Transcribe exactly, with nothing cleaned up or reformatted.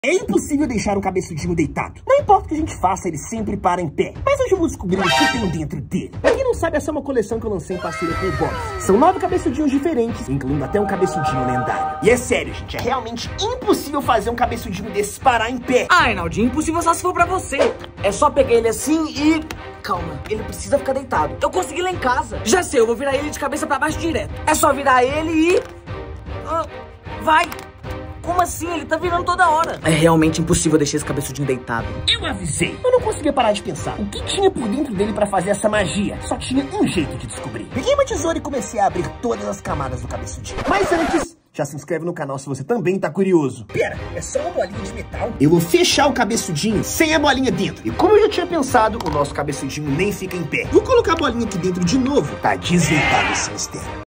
É impossível deixar o cabeçudinho deitado. Não importa o que a gente faça, ele sempre para em pé. Mas hoje eu vou descobrir o que tem dentro dele. Pra quem não sabe, essa é uma coleção que eu lancei em parceria com o Bob. São nove cabeçudinhos diferentes, incluindo até um cabeçudinho lendário. E é sério, gente, é realmente impossível fazer um cabeçudinho desses parar em pé. Ah, Reinaldinho, impossível só se for pra você. É só pegar ele assim e... Calma, ele precisa ficar deitado. Eu consegui lá em casa. Já sei, eu vou virar ele de cabeça pra baixo direto. É só virar ele e... Ah, vai! Como assim? Ele tá virando toda hora. É realmente impossível deixar esse cabeçudinho deitado. Eu avisei. Eu não conseguia parar de pensar. O que tinha por dentro dele pra fazer essa magia? Só tinha um jeito de descobrir. Peguei uma tesoura e comecei a abrir todas as camadas do cabeçudinho. Mas antes, já se inscreve no canal se você também tá curioso. Pera, é só uma bolinha de metal? Eu vou fechar o cabeçudinho sem a bolinha dentro. E como eu já tinha pensado, o nosso cabeçudinho nem fica em pé. Vou colocar a bolinha aqui dentro de novo. Tá desvendado esse mistério.